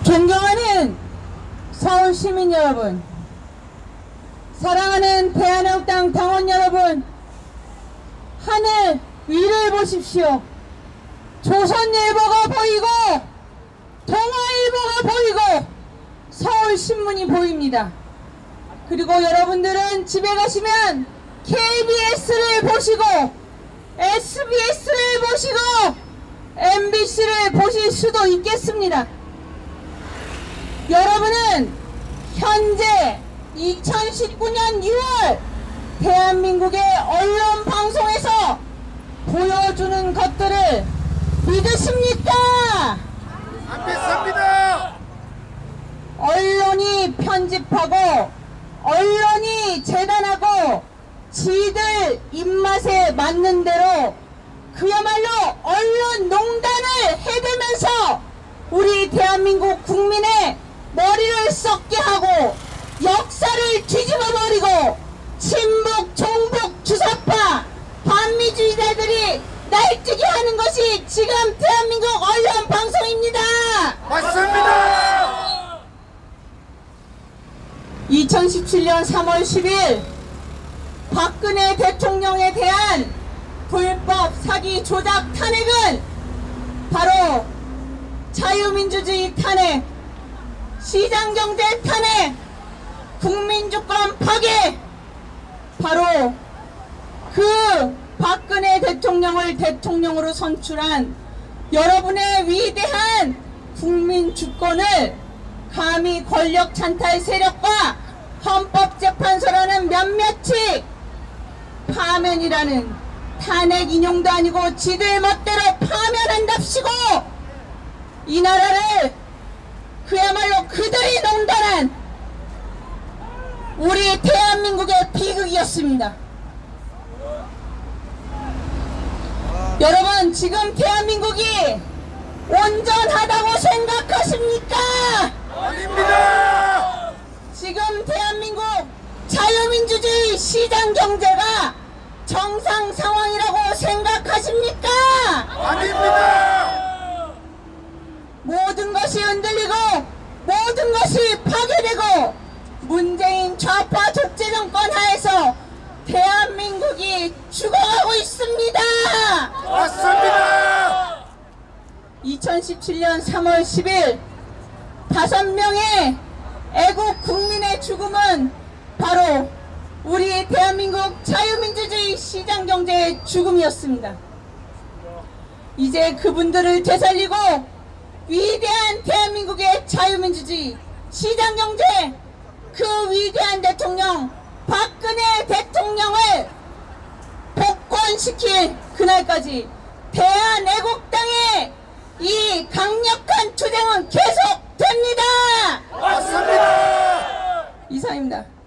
존경하는 서울 시민 여러분, 사랑하는 대한민국당 당원 여러분, 하늘 위를 보십시오. 조선일보가 보이고 동아일보가 보이고 서울신문이 보입니다. 그리고 여러분들은 집에 가시면 KBS를 보시고 SBS를 보시고 MBC를 보실 수도 있겠습니다. 여러분은 현재 2019년 6월 대한민국의 언론 방송에서 보여주는 것들을 믿으십니까? 안 믿습니다. 언론이 편집하고 언론이 재단하고 지들 입맛에 맞는 대로 그야말로 언론 농단을 해대면서 우리 대한민국 국민의 머리를 썩게 하고 역사를 뒤집어버리고 친북, 종북, 주사파, 반미주의자들이 날뛰게 하는 것이 지금 대한민국 언론 방송입니다. 맞습니다. 2017년 3월 10일 박근혜 대통령에 대한 불법 사기 조작 탄핵은 바로 자유민주주의 탄핵, 시장경제 탄핵, 국민주권 파괴, 바로 그 박근혜 대통령을 대통령으로 선출한 여러분의 위대한 국민주권을 감히 권력 찬탈 세력과 헌법재판소라는 몇몇이 파면이라는 탄핵 인용도 아니고 지들 멋대로 파면한답시고 이 나라를 그야말로 그들이 농단한 우리 대한민국의 비극이었습니다. 여러분, 지금 대한민국이 온전하다고 생각하십니까? 아닙니다. 지금 대한민국 자유민주주의 시장경제가 정상 상황이라고 생각하십니까? 아닙니다. 모든 것이 흔들리고 모든 것이 파괴되고 문재인 좌파 독재 정권 하에서 대한민국이 죽어가고 있습니다. 맞습니다. 2017년 3월 10일 5명의 애국 국민의 죽음은 바로 우리 대한민국 자유민주주의 시장경제의 죽음이었습니다. 이제 그분들을 되살리고 위대한 대한민국의 자유민주주의 시장경제, 그 위대한 대통령 박근혜 대통령을 복권시킬 그날까지 대한애국당의 이 강력한 투쟁은 계속됩니다. 맞습니다. 이상입니다.